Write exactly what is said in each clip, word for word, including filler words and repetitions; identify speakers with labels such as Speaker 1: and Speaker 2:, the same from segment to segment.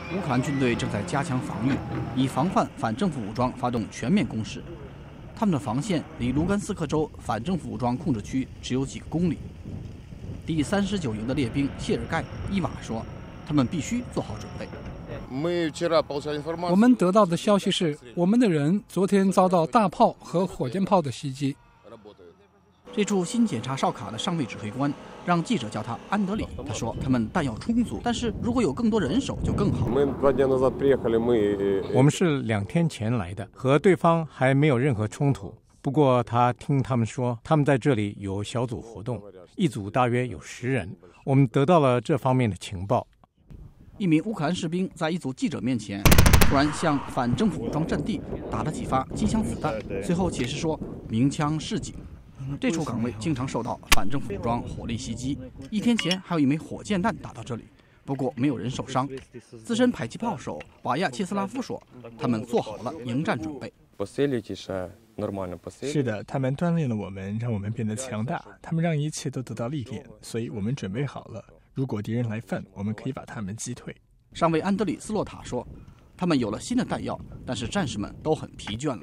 Speaker 1: 乌克兰军队正在加强防御，以防范反政府武装发动全面攻势。他们的防线离卢甘斯克州反政府武装控制区只有几个公里。第三十九营的列兵谢尔盖·伊瓦说：“他们必须做好准备。”
Speaker 2: 我们得到的消息是，我们的人昨天遭到大炮和火箭炮的袭击。
Speaker 1: 这处新检查哨卡的上尉指挥官让记者叫他安德里。他说：“他们弹药充足，但是如果有更多人手就更好。”
Speaker 3: 我们是两天前来的，和对方还没有任何冲突。不过他听他们说，他们在这里有小组活动，一组大约有十人。我们得到了这方面的情报。
Speaker 1: 一名乌克兰士兵在一组记者面前突然向反政府武装阵地打了几发机枪子弹，随后解释说鸣枪示警。这处岗位经常受到反政府武装火力袭击，一天前还有一枚火箭弹打到这里，不过没有人受伤。资深迫击炮手瓦亚切斯拉夫说：“他们做好了迎战准备。”
Speaker 4: 是的，他们锻炼了我们，让我们变得强大。他们让一切都得到历练，所以我们准备好了。如果敌人来犯，我们可以把他们击退。
Speaker 1: 上尉安德里斯洛塔说：“他们有了新的弹药，但是战士们都很疲倦了。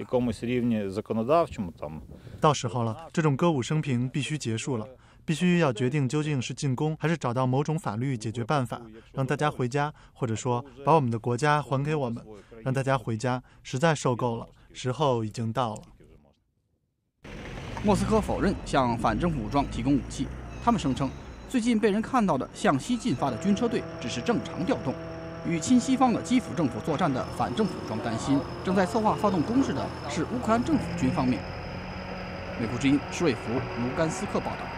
Speaker 5: 到时候了，这种歌舞升平必须结束了，必须要决定究竟是进攻还是找到某种法律解决办法，让大家回家，或者说把我们的国家还给我们，让大家回家。实在受够了，时候已经到了。”
Speaker 1: 莫斯科否认向反政府武装提供武器，他们声称最近被人看到的向西进发的军车队只是正常调动。与亲西方的基辅政府作战的反政府武装担心，正在策划发动攻势的是乌克兰政府军方面。美国之音施瑞福卢甘斯克报道。